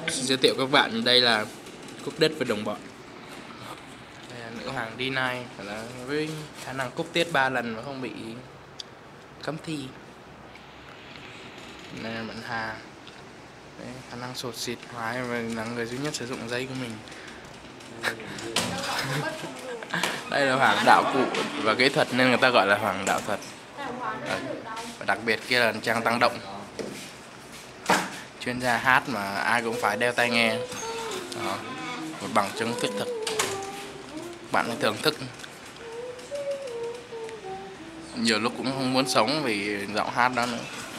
Xin giới thiệu các bạn, đây là Cúp Đất với Đồng Bọn. Đây là nữ hoàng D9, phải là với khả năng cúp tiết 3 lần mà không bị cấm thi. Đây là bạn Hà. Đấy, khả năng sột xịt hoái và là người duy nhất sử dụng dây của mình. Đây là hoàng đạo cụ và kỹ thuật nên người ta gọi là hoàng đạo thuật. Và đặc biệt kia là trang tăng động, chuyên gia hát mà ai cũng phải đeo tai nghe. Đó, một bằng chứng thiết thực, bạn phải thưởng thức. Nhiều lúc cũng không muốn sống vì giọng hát đó nữa.